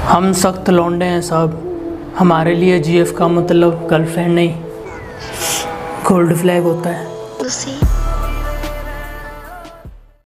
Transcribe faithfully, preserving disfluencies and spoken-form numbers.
हम सख्त लौंडे हैं साहब, हमारे लिए जीएफ का मतलब गर्लफ्रेंड नहीं गोल्ड फ्लैग होता है।